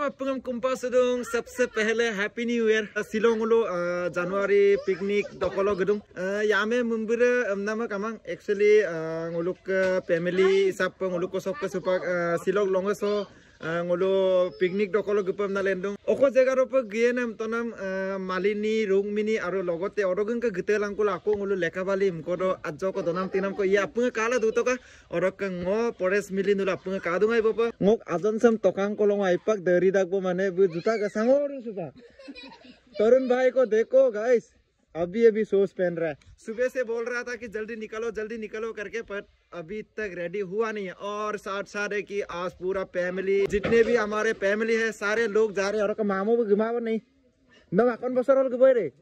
Welcome apungam kumpa sedung. सबसे पहले happy new year Shillong लो जनवरी पिकनिक दखलो gedung यामे मुंबरे नाम कामang actually nguluk family isap nguluk ko sok ke supak silong longeso ngulu picnic दखलो गपम ना लेंदुं ओको जगारो पे गिए नाम तनाम मालिनी रुंगमिनी आरो लगते अरगन के गते लांको लाको ngulu लेखाबाली मकोदो आजो को दनाम तिनाम को या अपंग काला दुतो का अरक ngो परेस मिली नुला अपंग कादुंगाई बप ngok आजन सम तोकांग कोलोंग आइपक दरी दागबो माने बु जुता का सांगोर सुपा तरुण भाई को देखो गाइस अभी अभी शूज पहन रहा है सुबह से बोल रहा था कि जल्दी निकलो करके पर अभी तक रेडी हुआ नहीं है और साथ साथ है कि आज पूरा फैमिली जितने भी हमारे फैमिली है सारे लोग जा रहे हैं और मामू भी घुमाव नहीं न कौन बसर और गए रे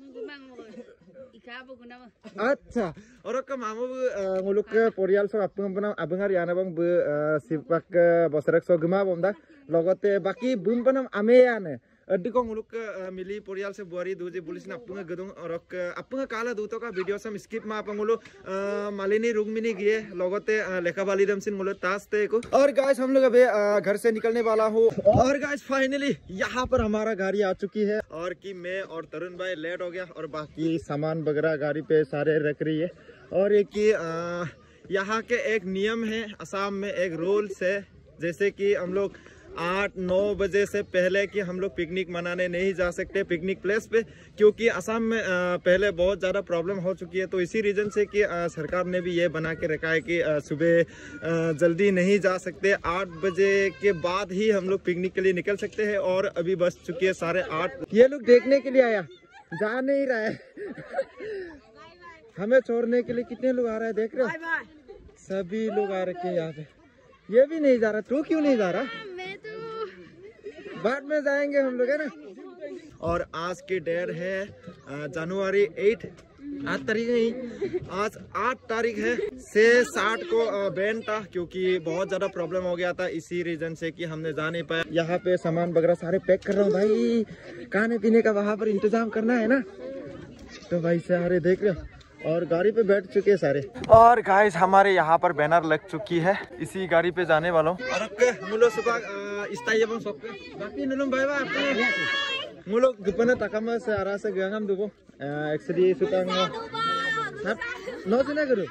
अच्छा और मामू मुलुक परियाल सब आबंगार याना बंग सिपाक बसरक सो घुमाव लगते बाकी बुम बनम आमे याने अड्डिको मुलुक मिली परियाल से बुआरी दूजे पुलिस ने अपने गदुंग और अपने काला दूतों का वीडियो से स्किप मा पंगुलो मालिनी रुंगमिनी गिए लगते लेखाबाली दमसिन मुलो तास्ते को और गाइस हम लोग अभी घर से निकलने वाला हूँ और गाइस फाइनली यहाँ पर हमारा गाड़ी आ चुकी है और कि मैं और तरुण भाई लेट हो गया और बाकी सामान वगैरह गाड़ी पे सारे रख रही है और एक कि यहाँ के एक नियम है असम में एक रूल्स है जैसे कि हम लोग 8-9 बजे से पहले कि हम लोग पिकनिक मनाने नहीं जा सकते पिकनिक प्लेस पे क्योंकि असम में पहले बहुत ज़्यादा प्रॉब्लम हो चुकी है तो इसी रीज़न से कि सरकार ने भी ये बना के रखा है कि सुबह जल्दी नहीं जा सकते 8 बजे के बाद ही हम लोग पिकनिक के लिए निकल सकते हैं और अभी बस चुकी है 8:30 ये लोग देखने के लिए आया जा नहीं रहा है हमें छोड़ने के लिए कितने लोग आ रहे हैं देख रहे हो सभी लोग आ रखे हैं यहाँ पे ये भी नहीं जा रहा तू क्यों नहीं जा रहा बाद में जाएंगे हम लोग है ना और आज की डेट है जनवरी 8 तारीख नहीं आज 8 तारीख है से 60 को बैन था क्योंकि बहुत ज्यादा प्रॉब्लम हो गया था इसी रीजन से कि हमने जा नहीं पाया यहाँ पे सामान वगैरह सारे पैक कर रहा हूँ भाई खाने पीने का वहां पर इंतजाम करना है ना तो भाई सारे देख रहे हो और गाड़ी पे बैठ चुके हैं सारे और गाइस हमारे यहाँ पर बैनर लग चुकी है इसी गाड़ी पे जाने वाला हूँ और मुलो सुबह इस्ताई बंग सोप बाकी नुलुम भाई बाय मुलो दुपने तकमा से आरा से गंगम दुबो एक्चुअली सुतंग सब नो सुने करो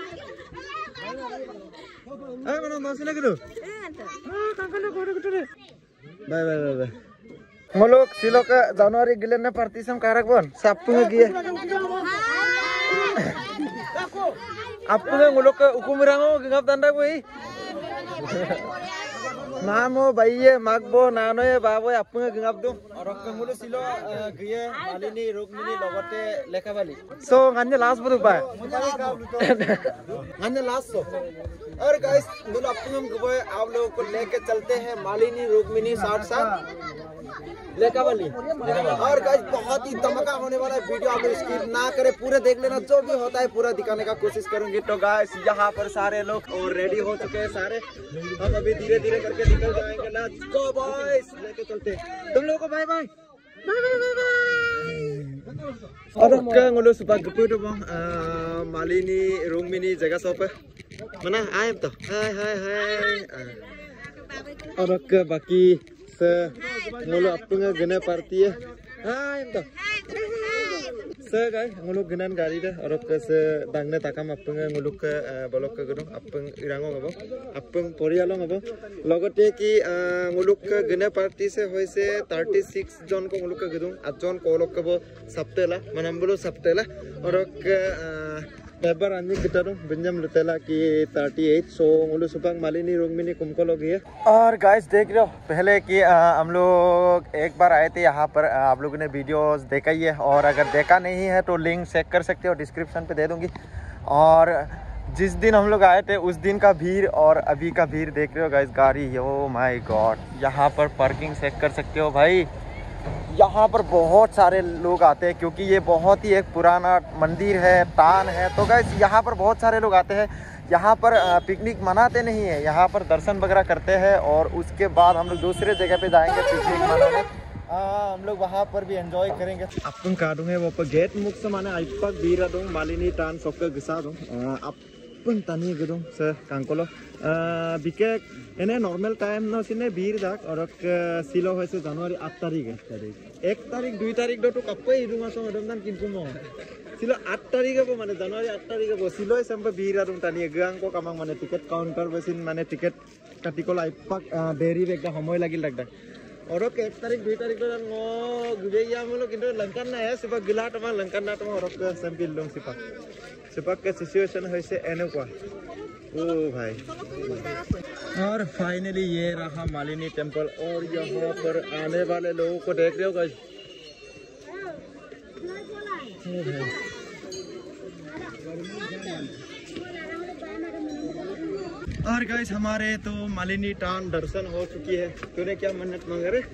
मनो नो सुने करो कांकलो कोरे कुटरे बाय बाय बाय बाय मुलो सिलो का जनवरी गिलन ने पार्टीसम कारक बन सापु गिए आपको मुलुक उकुमरांगो गंगाप दांडा कोई नामो भाईये मागबो नानोये बाबोये आपको गंगाप दो और मुलु सिलो गिए मालिनी रुक्मिनी लगते लेखाबाली सो गान्ने लास्ट बुदु बा गान्ने लास्ट सो और गाइस मुलु आपको गबोय आप लोगों को लेके चलते हैं मालिनी रुक्मिनी साथ लेखाबाली और गाइस बहुत ही धमाका होने वाला है वीडियो आप स्किप ना करें पूरे देख लेना जो भी होता है पूरा दिखाने का कोशिश करूंगी तो गाइस यहाँ पर सारे लोग और रेडी हो चुके हैं सारे हम अभी धीरे धीरे करके निकल जाएंगे लेट्स गो बॉयज लेके चलते तुम लोगों को बाय बाय और क्या ngulu suka gepu tuh bang Malini Rungmini jaga sope mana ayam tuh hai और के बाकी से ngulu अपने गने पार्टी है हाँ इनको से गाय ngulu गनन गाड़ी दे और के से दांगने ताकम अपने ngulu के बलक के गनो अपने इरांगो गबो अपने परियालो गबो लगते कि ngulu के गने पार्टी से होय से 36 जन को ngulu के गदुं 8 जन को लोग के सप्तेला मनम्बुलो सप्तेला और के पेपर आने की तरह बिंजम लुतेला की 38 सो ngulu सुपंग मालिनी रुंगमिनी कुमको लोग है और गाइस देख रहे हो पहले कि हम लोग एक बार आए थे यहाँ पर आप लोगों ने वीडियोस देखा ही है और अगर देखा नहीं है तो लिंक चेक कर सकते हो डिस्क्रिप्शन पे दे दूंगी और जिस दिन हम लोग आए थे उस दिन का भीड़ और अभी का भीड़ देख रहे हो गाइस गाड़ी ओ माय गॉड यहाँ पर पार्किंग चेक कर सकते हो भाई यहाँ पर बहुत सारे लोग आते हैं क्योंकि ये बहुत ही एक पुराना मंदिर है तान है तो गाइस यहाँ पर बहुत सारे लोग आते हैं यहाँ पर पिकनिक मनाते नहीं है यहाँ पर दर्शन वगैरह करते हैं और उसके बाद हम लोग दूसरे जगह पे जाएंगे पिकनिक मनाने हम लोग वहाँ पर भी एंजॉय करेंगे अपन काटूंगे वो पर गेट मुख से माने आइपक बीरा दूँ मालिनी टान सबका घिसा दूँ आप apun tani gedung se kangkolo bikek ene normal time no sine bir dak orok silo hoise January 8 tarik 1 tarik 2 tarik do to kapai idung aso odom dan kintu mo silo 8 tarik bo mane January 8 tarik bo silo sampai bir adung tani gang ko kamang mane tiket counter besin mane tiket katikola ipak deri beka homoy lagi lagda orok 1 tarik 2 tarik do ngo gude ya mulo kintu langkan na ya sipak gila tama langkan na tama orok sampil dong sipak के situation होइसे एने को ओ भाई और finally ये रहा Malini temple और यहाँ पर आने वाले लोगों को देख रहे हो गाइस और गाइस हमारे तो मालिनी टान दर्शन हो चुकी है तूने क्या मन्नत मांगा रे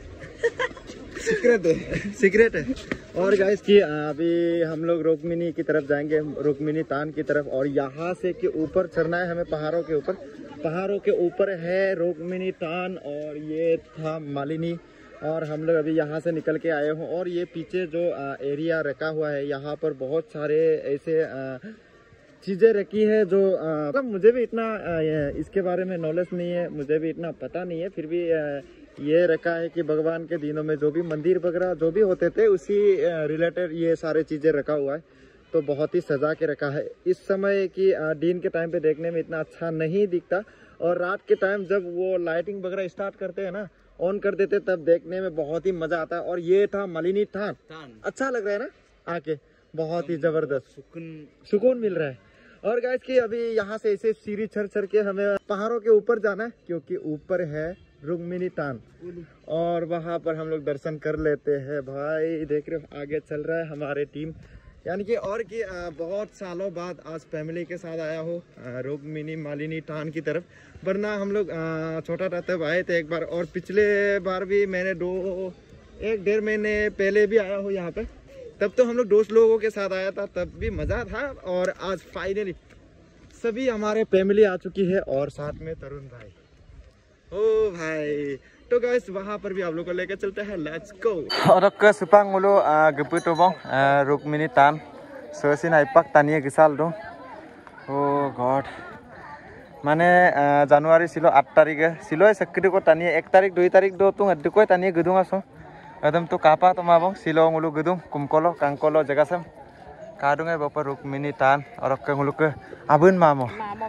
सीक्रेट है और गाइस कि अभी हम लोग रुक्मिणी की तरफ जाएंगे रुक्मिणी तान की तरफ और यहाँ से कि ऊपर चढ़ना है हमें पहाड़ों के ऊपर है रुक्मिणी तान और ये था मालिनी और हम लोग अभी यहाँ से निकल के आए हों और ये पीछे जो एरिया रखा हुआ है यहाँ पर बहुत सारे ऐसे चीज़ें रखी है जो मतलब मुझे भी इतना इसके बारे में नॉलेज नहीं है मुझे भी इतना पता नहीं है फिर भी ये रखा है कि भगवान के दिनों में जो भी मंदिर वगैरह जो भी होते थे उसी रिलेटेड ये सारे चीज़ें रखा हुआ है तो बहुत ही सजा के रखा है इस समय की दिन के टाइम पे देखने में इतना अच्छा नहीं दिखता और रात के टाइम जब वो लाइटिंग वगैरह स्टार्ट करते हैं ना ऑन कर देते तब देखने में बहुत ही मजा आता है और ये था मालिनी थान अच्छा लग रहा है ना आके बहुत ही जबरदस्त सुकून मिल रहा है और गाइस कि अभी यहाँ से ऐसे सीढ़ी चढ़ के हमें पहाड़ों के ऊपर जाना है क्योंकि ऊपर है रुक्मिणी तान और वहाँ पर हम लोग दर्शन कर लेते हैं भाई देख रहे हो आगे चल रहा है हमारे टीम यानी कि और कि बहुत सालों बाद आज फैमिली के साथ आया हो रुक्मिणी मालिनी तान की तरफ वरना हम लोग छोटा था तब आए थे एक बार और पिछले बार भी मैंने 1-1.5 महीने पहले भी आया हूँ यहाँ पे तब तो हम लोग दोस्त लोगों के साथ आया था तब भी मज़ा था और आज फाइनली सभी हमारे फैमिली आ चुकी है और साथ में तरुण भाई ओ भाई तो गाइस वहाँ पर भी आप लोग को लेकर चलते हैं लेट्स गो और के सुपांग मुलो गपु तो बंग रुक्मिणी तान सोसिन आइपाक तानिए गिसाल दो ओ गॉड माने जानुवारी सिलो 8 तारीख सिलो सक्री को तानिए 1 तारीख 2 तारीख दो तुम अड्डी को तानिए गदुंग आसो एकदम तो कापा तो माबंग सिलो मुलो गदुंग कुमकोलो कांकोलो जगह सम कादुंगे बापर रुक्मिणी तान और के मुलो के आबुन मामो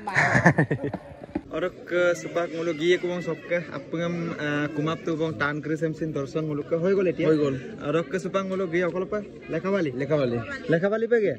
और सुपाक मुलुक गिए को बंग सबके अपंगम कुमाप तो बंग तान क्रिसम सिन दर्शन मुलुक के होय गोले होय गोल और के सुपाक मुलुक गिए अकल पे लेखावाली पे गए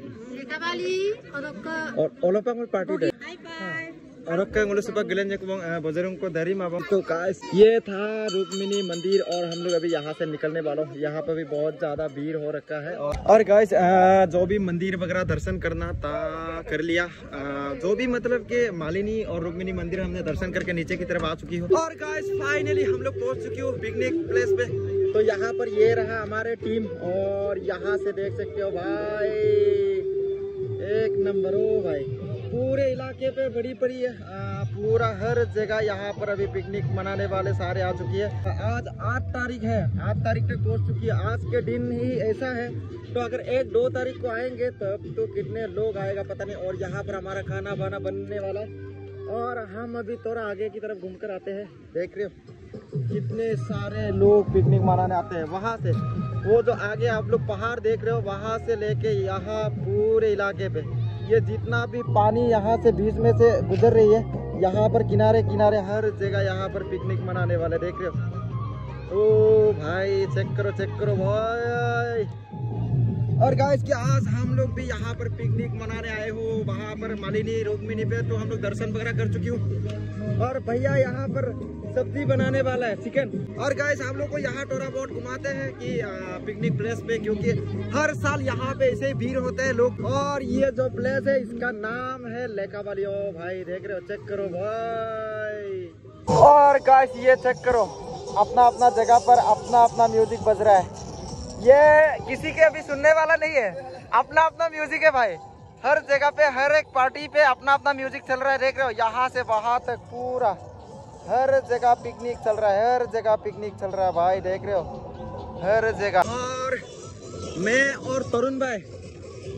और ओलोपा मुल पार्टी दे और के मुलुक सुपाक गिलन जे को बंग बजरंग को दरी मा बंग तो गाइस ये था रुक्मिणी मंदिर और हम लोग अभी यहाँ से निकलने वाले यहाँ पे भी बहुत ज्यादा भीड़ हो रखा है और गाइस जो भी मंदिर वगैरह दर्शन करना था कर लिया जो भी मतलब कि मालिनी और रुक्मिणी मंदिर हमने दर्शन करके नीचे की तरफ आ चुकी हो और गाइस फाइनली हम लोग पहुंच चुकी हो पिकनिक प्लेस पे तो यहाँ पर ये रहा हमारे टीम और यहाँ से देख सकते हो भाई एक नंबर हो भाई पूरे इलाके पे बड़ी पड़ी है पूरा हर जगह यहाँ पर अभी पिकनिक मनाने वाले सारे आ चुकी है आज 8 तारीख है 8 तारीख तक पहुँच चुकी है आज के दिन ही ऐसा है तो अगर 1-2 तारीख को आएंगे तब तो कितने लोग आएगा पता नहीं और यहाँ पर हमारा खाना वाना बनने वाला है और हम अभी थोड़ा आगे की तरफ घूमकर आते हैं देख रहे हो कितने सारे लोग पिकनिक मनाने आते हैं वहाँ से वो जो आगे आप लोग पहाड़ देख रहे हो वहाँ से लेके यहाँ पूरे इलाके पे ये जितना भी पानी यहाँ से बीच में से गुजर रही है यहाँ पर किनारे किनारे हर जगह यहाँ पर पिकनिक मनाने वाले देख रहे हो ओ भाई चेक करो भाई और गाइस कि आज हम लोग भी यहाँ पर पिकनिक मनाने आए हो वहाँ पर मालिनी रुक्मिणी पे तो हम लोग दर्शन वगैरह कर चुकी हूँ और भैया यहाँ पर सब्जी बनाने वाला है चिकन और गाइस हम लोग को यहाँ थोड़ा बहुत घुमाते हैं कि पिकनिक प्लेस पे क्योंकि हर साल यहाँ पे ऐसे ही भीड़ होते हैं लोग और ये जो प्लेस है इसका नाम है लेखावाली ओ भाई देख रहे हो चेक करो भाई और गाइस ये चेक करो अपना अपना जगह पर अपना अपना म्यूजिक बज रहा है ये किसी के अभी सुनने वाला नहीं है अपना अपना म्यूजिक है भाई हर जगह पे हर एक पार्टी पे अपना अपना म्यूजिक चल रहा है देख रहे हो यहाँ से वहाँ तक पूरा हर जगह पिकनिक चल रहा है भाई देख रहे हो हर जगह और मैं और तरुण भाई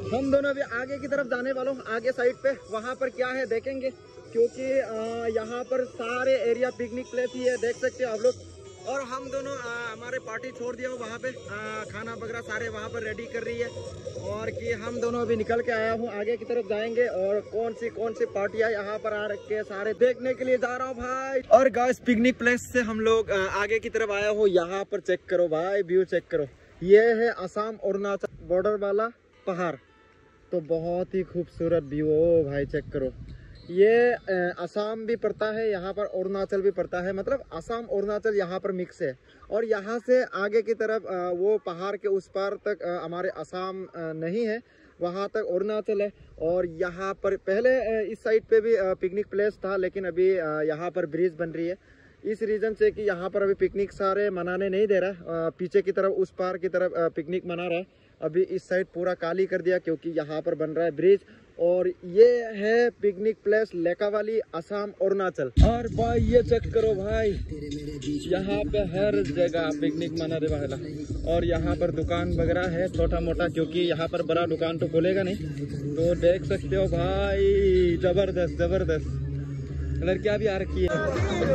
हम दोनों अभी आगे की तरफ जाने वालों, आगे साइड पे वहाँ पर क्या है देखेंगे, क्योंकि यहाँ पर सारे एरिया पिकनिक प्लेस ही है, देख सकते हो आप लोग। और हम दोनों हमारे पार्टी छोड़ दिया हो वहाँ पे, खाना वगैरह सारे वहाँ पर रेडी कर रही है, और कि हम दोनों अभी निकल के आया हूँ, आगे की तरफ जाएंगे और कौन सी पार्टी है यहाँ पर आ रखे सारे देखने के लिए जा रहा हूँ भाई। और गाइस पिकनिक प्लेस से हम लोग आगे की तरफ आया हूँ, यहाँ पर चेक करो भाई, व्यू चेक करो, ये है असम अरुणाचल बॉर्डर वाला पहाड़, तो बहुत ही खूबसूरत व्यू हो भाई, चेक करो। ये असम भी पड़ता है यहाँ पर, अरुणाचल भी पड़ता है, मतलब असम अरुणाचल यहाँ पर मिक्स है। और यहाँ से आगे की तरफ वो पहाड़ के उस पार तक हमारे असम नहीं है, वहाँ तक अरुणाचल है। और यहाँ पर पहले इस साइड पे भी पिकनिक प्लेस था, लेकिन अभी यहाँ पर ब्रिज बन रही है, इस रीजन से कि यहाँ पर अभी पिकनिक सारे मनाने नहीं दे रहा। पीछे की तरफ उस पार की तरफ पिकनिक मना रहा है, अभी इस साइड पूरा खाली कर दिया क्योंकि यहाँ पर बन रहा है ब्रिज। और ये है पिकनिक प्लेस लेकावाली, असम अरुणाचल। और भाई ये चेक करो भाई, यहाँ पे हर जगह पिकनिक मनाने वाला, और यहाँ पर दुकान वगैरह है छोटा मोटा, क्योंकि यहाँ पर बड़ा दुकान तो खोलेगा नहीं। तो देख सकते हो भाई, जबरदस्त जबरदस्त लड़कियां भी आ रखी है।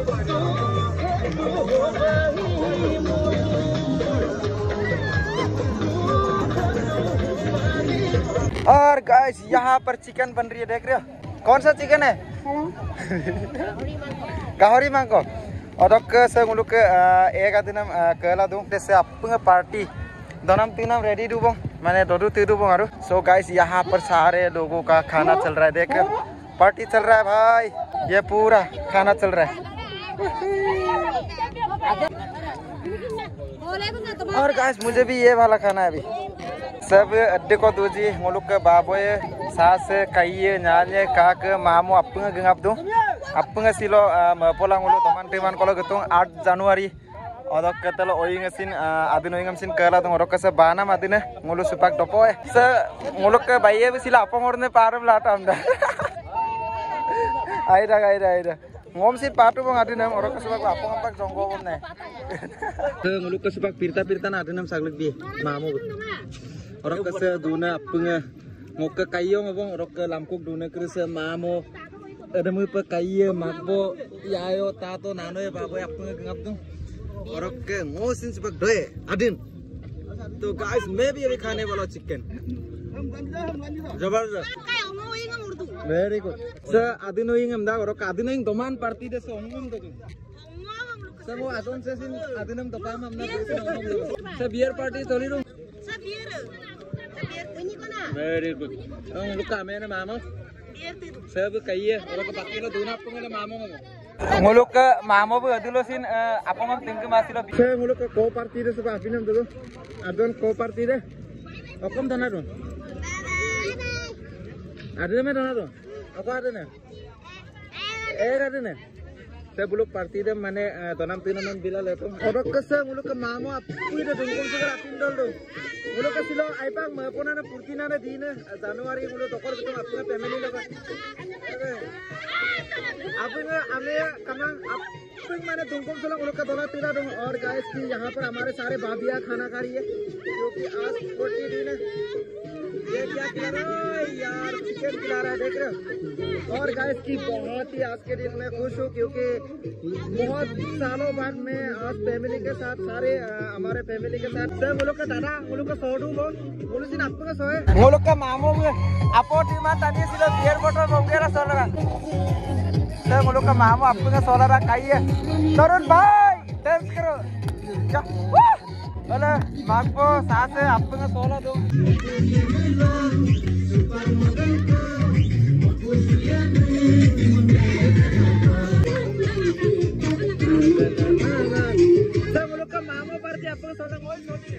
और गाइस यहाँ पर चिकन बन रही है, देख रहे हो कौन सा चिकन है? गाहरी मांगो। और संग एक दिन कहला दूं जैसे अपन पार्टी दोनों तीनों रेडी दूबो, मैंने दो तीदूबो आरो। सो गाइस यहाँ पर सारे लोगों का खाना चल रहा है, देख रहे हो पार्टी चल रहा है भाई, ये पूरा खाना चल रहा है। और गाइस मुझे भी ये वाला खाना है अभी। सब अड्डे को दूजी मुलुक के बाबोए सास कई नाले काक मामो अपंग गंगाप दो अपंग सिलो मपोलांग उलो तमान टेमान कोलो गतुंग 8 Januari odok ketelo oing sin adin oing sin kala dong odok kese bana madine ngulu supak dopo se muluk ke bayi be sila apang orne param latam dah. Aida ngom sin patu bang adinam odok kese supak apang ampak jonggo bomne. Muluk ke supak pirta na adinam saglek bi mamu. Orang kese duna apeng ngoke kayo ngobong orang ke lamkuk duna kese mamo ada mu pe kayo makbo yayo tato nano ya babo apeng ngap dong orang ke ngosin sebab doe adin. तो guys मैं भी अभी खाने वाला chicken जबरदस्त very good sir आदिनोइंग हम दा और आदिनोइंग दोमान पार्टी दे सो हम तो सब वो आतों से सिन आदिनम दोपाम हमने सर बियर पार्टी थोड़ी रो सर बियर वेरी गुड हम लोग का मैंने मामा सब कही है और का बाकी लो दोनों आपको मेरे मामा में मुलुक का मामो भी अदिलो सिन आपको हम तिंक मासी लो सर मुलुक का को पार्टी दे सब आपिन हम दो अदन को पार्टी दे अपन धना दो अदन में धना दो apa ada nih ada nih saya belum party deh mana tanam tinaman bila leto orang kese muluk ke mamo api deh dongkong segar apin dol dong muluk ke silo aipang mapona na purti na di na Januari muluk tokor betul apna family loga apna ame kamang apin mana dongkong selang muluk ke tanam tina dong और guys की यहाँ पर हमारे सारे भाभियाँ खाना खा रही है क्योंकि आज छोटी दिन है ये क्या खिला रहा है यार चिकन खिला रहा है देख रहे हो। और गाइस की बहुत ही आज के दिन में खुश हूँ क्योंकि बहुत सालों बाद में आज फैमिली के साथ सारे हमारे फैमिली के साथ सर वो लोग का दादा वो लोग का सोडू वो लोग दिन आपको का सोए वो लोग का मामो आपो टीमा तानी सिलो बियर बोतल वगैरह सोलरा सर वो लोग का मामो आपको का सोलरा खाइए तरुण भाई डांस करो क्या बोले मांगो साथ है आपको का सोला दो सब लोग का मामो पर के आपको सोला कोई सोनी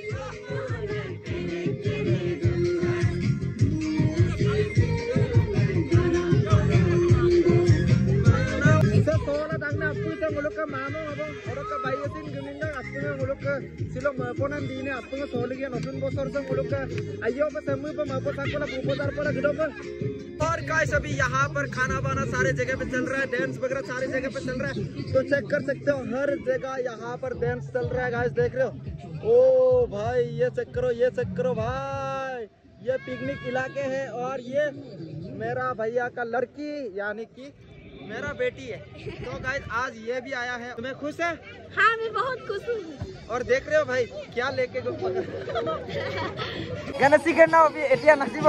मुलुक का मामो अबो मुलुक का भाई दिन गमिंदा आपने मुलुक का सिलो मपोनन दीने आपने सोलिगे नतुन बसर से मुलुक का आयो पे समूह पे मपो साकोला पुपोदार पड़ा गिडो पर। और गाइस अभी यहाँ पर खाना बाना सारे जगह पे चल रहा है, डांस वगैरह सारी जगह पे चल रहा है, तो चेक कर सकते हो हर जगह यहाँ पर डांस चल रहा है गाइस देख रहे हो। ओ भाई ये चेक करो भाई ये पिकनिक इलाके है और ये मेरा भैया का लड़की यानी कि मेरा बेटी है। तो गाइस आज ये भी आया है। तुम्हें खुश है? हाँ मैं बहुत खुश हूँ। और देख रहे हो भाई क्या लेके गणसी करना अभी एटिया नसीबो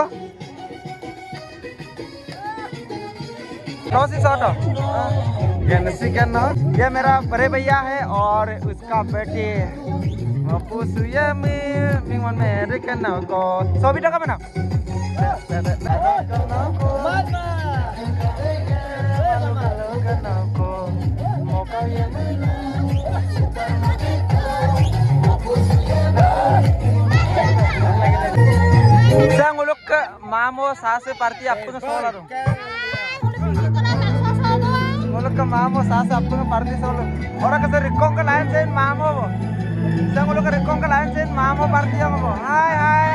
कौन सी शॉट हो गणसी करना। ये मेरा बड़े भैया है और उसका बेटी मपुसुया में मिंगवन में रे करना को 100 टका में ना मामो सासे पार्टी आपको सोला रो मुलुक मामो सासे आपको पार्टी सोलो और कैसे रिकोंग का लाइन से मामो संग मुलुक रिकोंग का लाइन से मामो पार्टी हम हाय हाय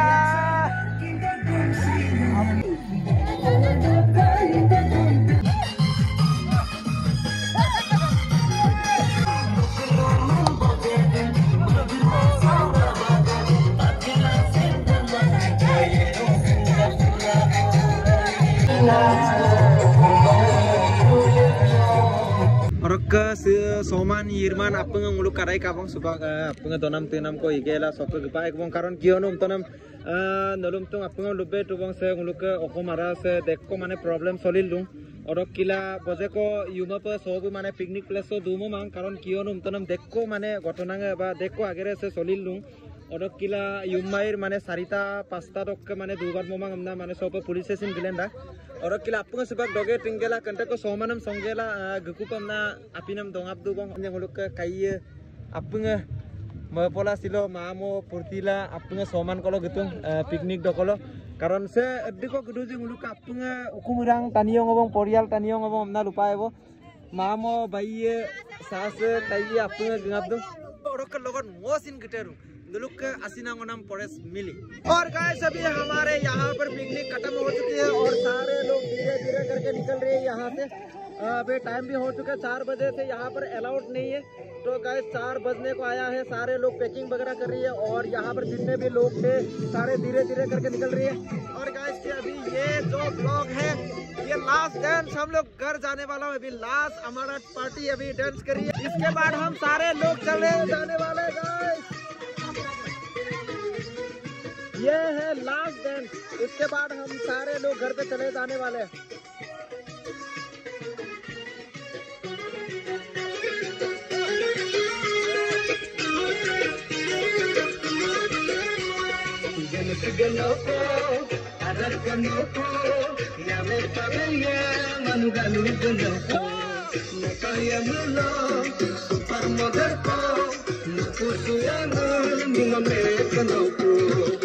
सोमान यिरमान अपंग मुलुक काराय काबं सुबा अपंग दोनाम तेनाम को इगेला सक गपा एकबं कारण कियनो तनम नलुम तो अपंग लुबे तुबं से मुलुक अखमारा से देखको माने प्रॉब्लम सलिल दुं और किला बजे को युमा प सब माने पिकनिक प्लेस तो दुमो मान कारण कियनो तनम देखको माने घटना बा देखको आगेरे से सलिल दुं और किला युमाइर माने 4-5 तक माने दुगार मोमांग हमना माने सब पुलिस स्टेशन गिलेंदा और किला अपंग sebab doge tinggal kante ko somanam songgela gukupamna apinam dongap du bang nya muluk kai apung mapola silo mamo purtila apung soman kolo getung piknik dokolo karon se ediko geduji muluk apung ukumurang taniyong obong porial taniyong obong amna lupa ebo mamo bayi sas kai apung gengap du orok logon mosin giteru लुक असीनांगोनम forest मिली। और guys अभी हमारे यहाँ पर picnic खत्म हो चुकी है और सारे लोग धीरे धीरे करके निकल रहे हैं यहाँ से। अभी टाइम भी हो चुका है 4 बजे से यहाँ पर अलाउड नहीं है। तो गाइस 4 बजने को आया है, सारे लोग पैकिंग वगैरह कर रही है और यहाँ पर जितने भी लोग थे सारे धीरे धीरे करके निकल रही है। और गाइस अभी ये जो ब्लॉग है ये लास्ट डांस हम लोग घर जाने वाला हूँ। अभी लास्ट हमारा पार्टी अभी डांस करी है, इसके बाद हम सारे लोग चले जाने वाले गाइस। ये है लास्ट डांस, इसके बाद हम सारे लोग घर पे चले जाने वाले हैं। Super